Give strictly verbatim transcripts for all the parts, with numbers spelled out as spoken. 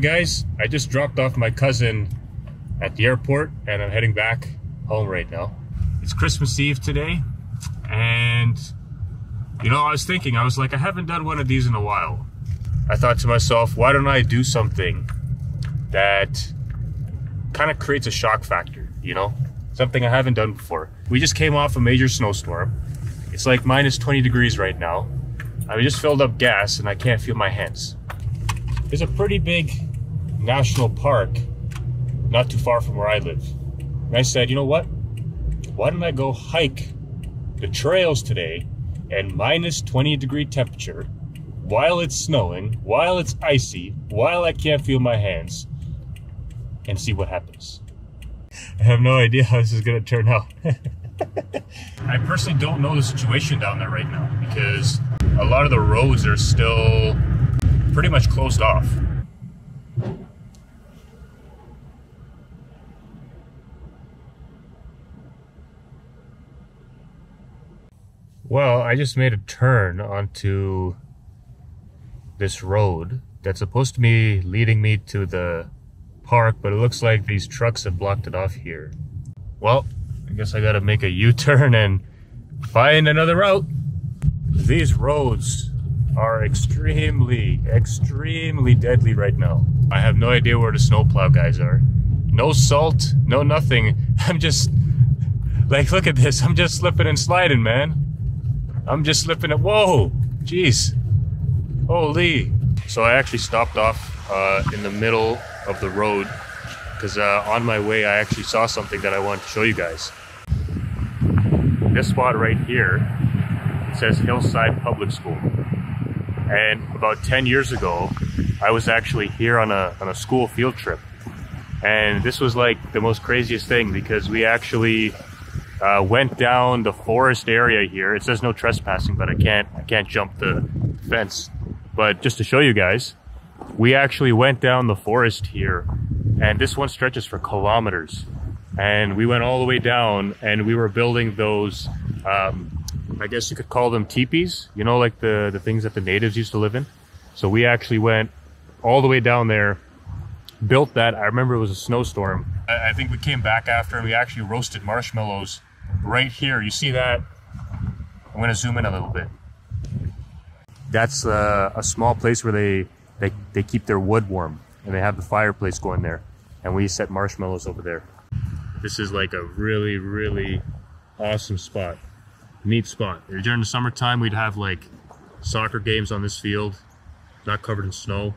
guys, I just dropped off my cousin at the airport and I'm heading back home right now. It's Christmas Eve today, and you know, I was thinking, I was like, I haven't done one of these in a while. I thought to myself, why don't I do something that kind of creates a shock factor, you know? Something I haven't done before. We just came off a major snowstorm. It's like minus twenty degrees right now. I just filled up gas and I can't feel my hands. There's a pretty big national park not too far from where I live. And I said, you know what? Why don't I go hike the trails today and minus twenty degree temperature while it's snowing, while it's icy, while I can't feel my hands, and see what happens. I have no idea how this is gonna turn out. I personally don't know the situation down there right now because a lot of the roads are still pretty much closed off. Well, I just made a turn onto this road that's supposed to be leading me to the park, but it looks like these trucks have blocked it off here. Well, I guess I gotta make a U-turn and find another route. These roads are extremely, extremely deadly right now. I have no idea where the snowplow guys are. No salt, no nothing. I'm just, like, look at this. I'm just slipping and sliding, man. I'm just slipping it. Whoa, jeez. Holy. So I actually stopped off uh, in the middle of the road because uh, on my way I actually saw something that I wanted to show you guys. This spot right here, it says Hillside Public School. And about ten years ago, I was actually here on a, on a school field trip. And this was like the most craziest thing because we actually Uh, went down the forest area here. It says no trespassing, but I can't I can't jump the fence. But just to show you guys, we actually went down the forest here, and this one stretches for kilometers. And we went all the way down, and we were building those, um, I guess you could call them teepees, you know, like the, the things that the natives used to live in. So we actually went all the way down there, built that. I remember it was a snowstorm. I, I think we came back after and we actually roasted marshmallows right here. You see that? I'm gonna zoom in a little bit. That's uh, a small place where they, they they keep their wood warm, and they have the fireplace going there, and we set marshmallows over there. This is like a really, really awesome spot. Neat spot. During the summertime, we'd have like soccer games on this field, not covered in snow.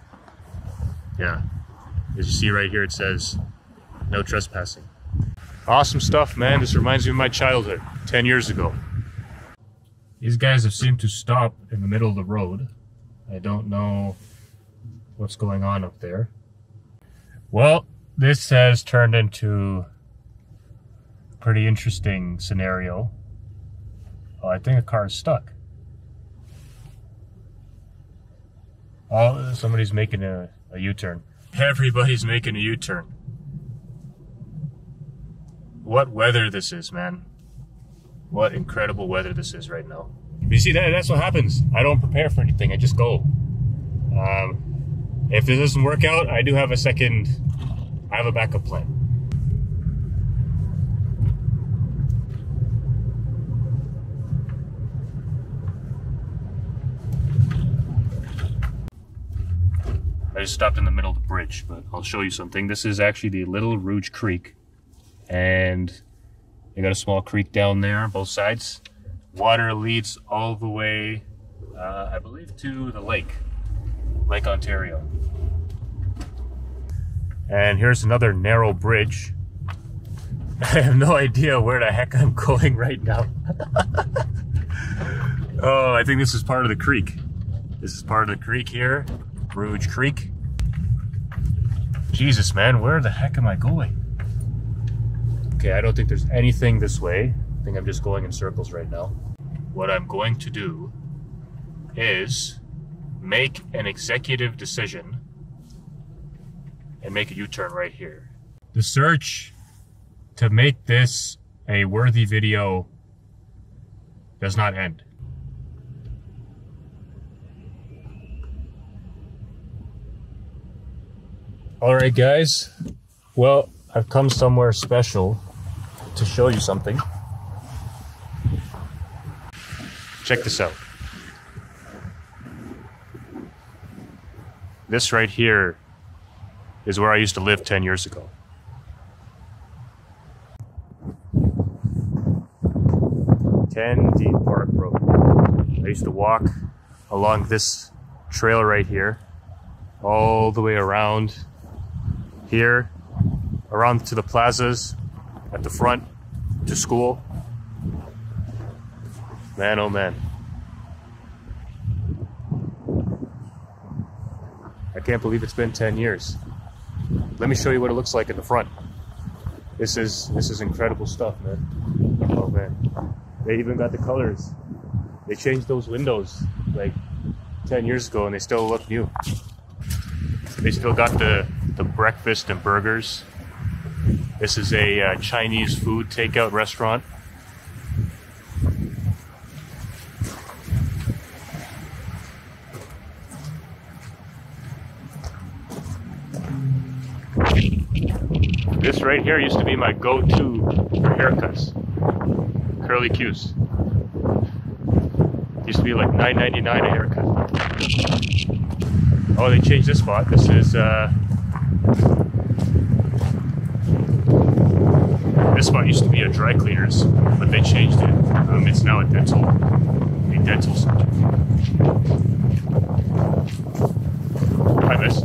Yeah, as you see right here, it says no trespassing. Awesome stuff, man. This reminds me of my childhood, ten years ago. These guys have seemed to stop in the middle of the road. I don't know what's going on up there. Well, this has turned into a pretty interesting scenario. Oh, I think a car is stuck. Oh, somebody's making a, a U-turn. Everybody's making a U-turn. What weather this is, man. What incredible weather this is right now. You see, that that's what happens. I don't prepare for anything, I just go. Um, if it doesn't work out, I do have a second, I have a backup plan. I just stopped in the middle of the bridge, but I'll show you something. This is actually the Little Rouge Creek. And you got a small creek down there on both sides. Water leads all the way, uh, I believe, to the lake, Lake Ontario. And here's another narrow bridge. I have no idea where the heck I'm going right now. Oh, I think this is part of the creek. This is part of the creek here, Rouge Creek. Jesus, man, where the heck am I going? Okay, I don't think there's anything this way. I think I'm just going in circles right now. What I'm going to do is make an executive decision and make a U-turn right here. The search to make this a worthy video does not end. All right, guys. Well, I've come somewhere special to show you something. Check this out. This right here is where I used to live ten years ago. ten Deep Park Road. I used to walk along this trail right here, all the way around here, around to the plazas, at the front, to school. Man, oh man. I can't believe it's been ten years. Let me show you what it looks like in the front. This is, this is incredible stuff, man. Oh man. They even got the colors. They changed those windows like ten years ago and they still look new. They still got the, the breakfast and burgers. This is a uh, Chinese food takeout restaurant. This right here used to be my go-to for haircuts. Curly Q's. Used to be like nine ninety-nine a haircut. Oh, they changed this spot. This is uh this spot used to be a dry cleaners, but they changed it. Um, it's now a dental a dental center. Hi, miss.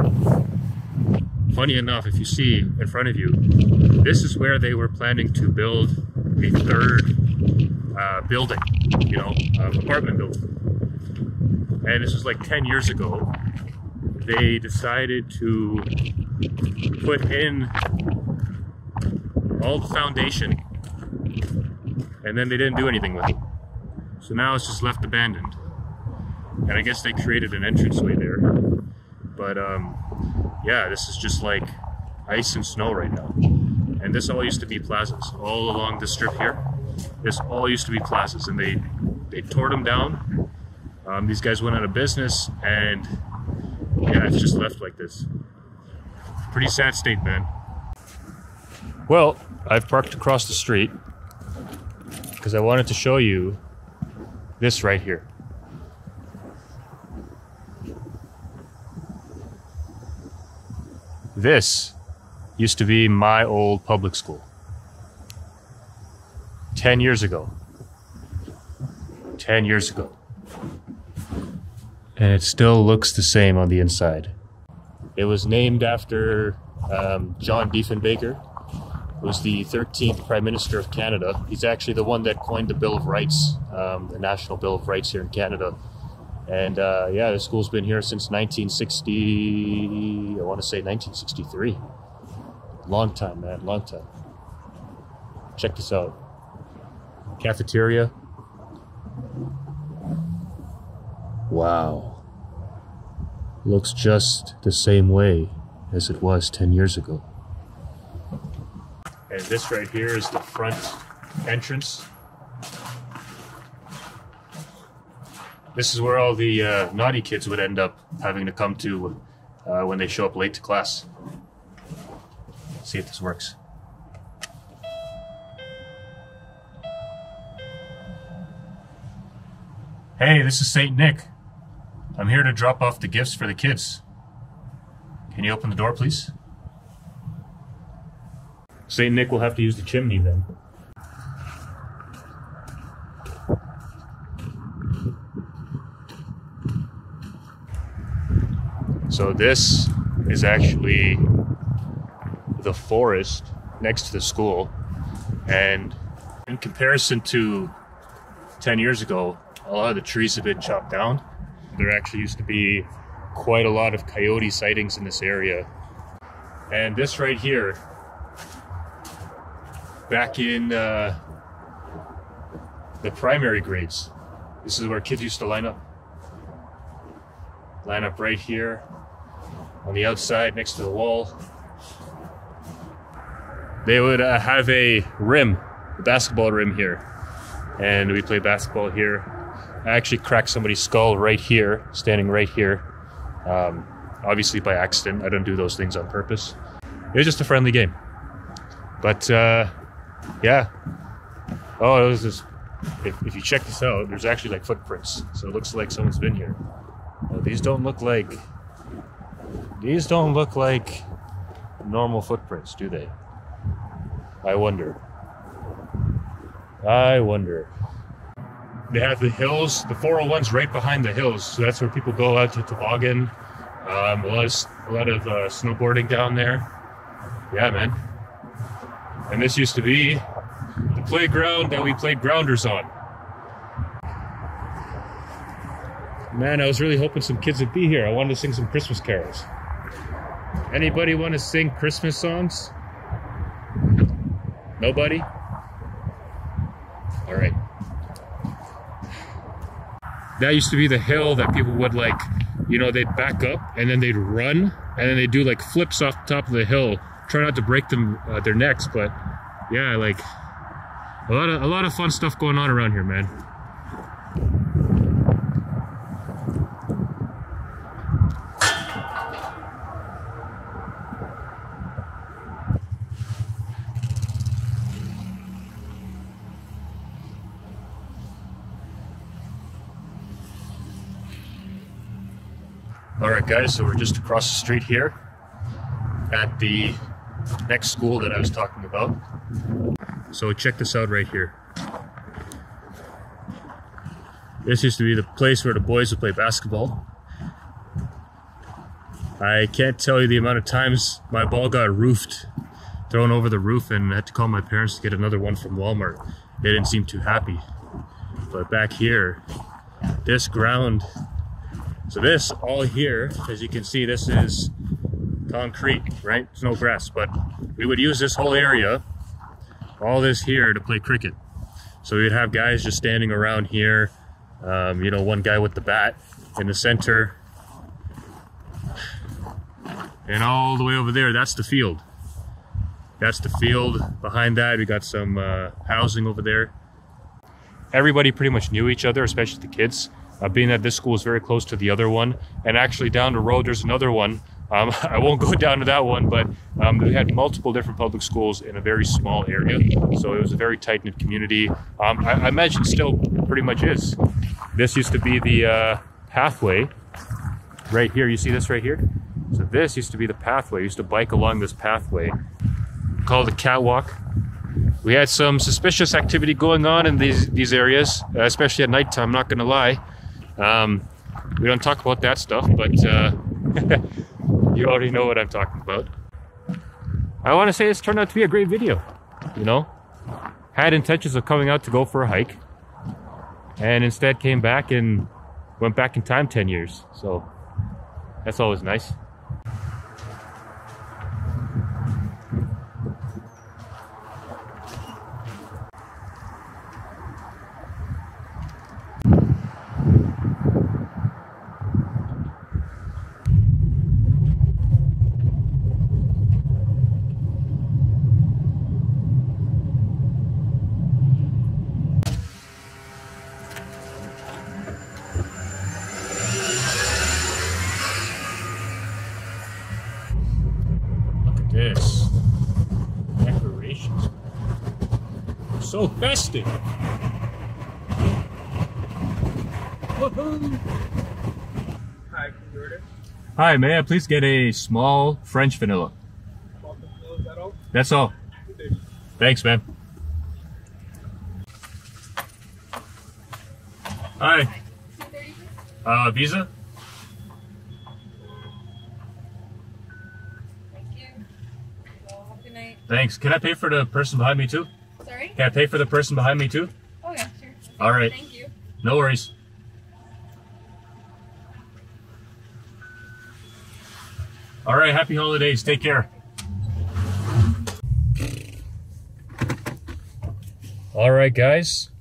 Funny enough, if you see in front of you, this is where they were planning to build a third uh, building, you know, um, apartment building. And this was like ten years ago. They decided to put in all the foundation, and then they didn't do anything with it. So now it's just left abandoned. And I guess they created an entranceway there. But um, yeah, this is just like ice and snow right now. And this all used to be plazas, all along this strip here. This all used to be plazas, and they, they tore them down. Um, these guys went out of business, and yeah, it's just left like this. Pretty sad state, man. Well, I've parked across the street because I wanted to show you this right here. This used to be my old public school. Ten years ago. Ten years ago. And it still looks the same on the inside. It was named after um, John Diefenbaker, who was the thirteenth Prime Minister of Canada. He's actually the one that coined the Bill of Rights, um, the National Bill of Rights here in Canada. And uh, yeah, the school's been here since nineteen sixty, I want to say nineteen sixty-three. Long time, man, long time. Check this out. Cafeteria. Wow. Looks just the same way as it was ten years ago. And this right here is the front entrance. This is where all the uh, naughty kids would end up having to come to uh, when they show up late to class. Let's see if this works. Hey, this is Saint Nick. I'm here to drop off the gifts for the kids. Can you open the door, please? Saint Nick will have to use the chimney then. So this is actually the forest next to the school, and in comparison to ten years ago, a lot of the trees have been chopped down. There actually used to be quite a lot of coyote sightings in this area. And this right here, back in uh, the primary grades, this is where kids used to line up. Line up right here on the outside next to the wall. They would uh, have a rim, a basketball rim here, and we play basketball here. I actually cracked somebody's skull right here, standing right here. Um, obviously by accident. I don't do those things on purpose. It was just a friendly game. But uh, yeah. Oh, it was just, if, if you check this out, there's actually like footprints. So it looks like someone's been here. Well, these don't look like, these don't look like normal footprints, do they? I wonder. I wonder. They have the hills, the four oh one's right behind the hills, so that's where people go out to toboggan. Um, a lot of, a lot of uh, snowboarding down there. Yeah, man. And this used to be the playground that we played grounders on. Man, I was really hoping some kids would be here. I wanted to sing some Christmas carols. Anybody want to sing Christmas songs? Nobody? All right. That used to be the hill that people would like, you know, they'd back up and then they'd run and then they'd do like flips off the top of the hill. Try not to break them uh, their necks, but yeah, like a lot of a lot of fun stuff going on around here, man. All right, guys, so we're just across the street here at the next school that I was talking about. So check this out right here. This used to be the place where the boys would play basketball. I can't tell you the amount of times my ball got roofed, thrown over the roof, and I had to call my parents to get another one from Walmart. They didn't seem too happy. But back here, this ground, so this all here, as you can see, this is concrete, right? There's no grass, but we would use this whole area, all this here, to play cricket. So we'd have guys just standing around here, um, you know, one guy with the bat in the center, and all the way over there, that's the field. That's the field. Behind that, we got some uh, housing over there. Everybody pretty much knew each other, especially the kids. Uh, being that this school is very close to the other one, and actually down the road there's another one. Um, I won't go down to that one, but um, we had multiple different public schools in a very small area, so it was a very tight-knit community. Um, I, I imagine still pretty much is. This used to be the uh, pathway right here. You see this right here? So this used to be the pathway. We used to bike along this pathway called the catwalk. We had some suspicious activity going on in these these areas, uh, especially at nighttime, I'm not gonna lie. Um, we don't talk about that stuff, but uh, you already know what I'm talking about. I want to say this turned out to be a great video, you know? Had intentions of coming out to go for a hike, and instead came back and went back in time ten years, so that's always nice. This decorations, so festive. Woohoo! Hi, can you order? Hi, may I please get a small French vanilla? Small vanilla, is that all? That's all. Thanks, man. Hi. Uh, Visa? Thanks. Can I pay for the person behind me too? Sorry? Can I pay for the person behind me too? Oh yeah, sure. All right. Thank you. No worries. All right. Happy holidays. Take care. All right, guys.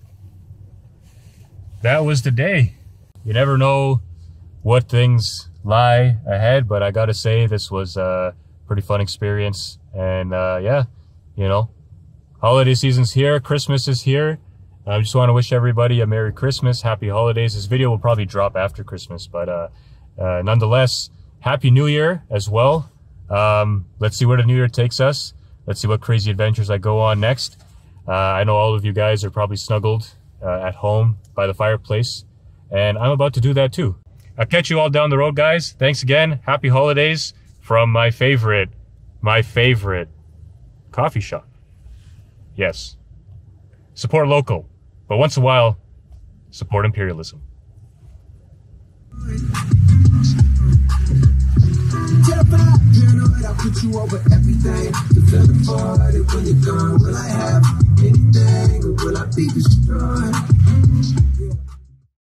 That was the day. You never know what things lie ahead, but I gotta say this was a pretty fun experience. And uh, yeah, you know, holiday season's here, Christmas is here. I just want to wish everybody a Merry Christmas, Happy Holidays. This video will probably drop after Christmas, but uh, uh, nonetheless, Happy New Year as well. Um, let's see where the New Year takes us. Let's see what crazy adventures I go on next. Uh, I know all of you guys are probably snuggled uh, at home by the fireplace, and I'm about to do that too. I'll catch you all down the road, guys. Thanks again. Happy holidays from my favorite, my favorite coffee shop. Yes. Support local, but once in a while, support imperialism. I'll put you over everything. The feeling for it when you're gone. Will I have anything or will I be destroyed?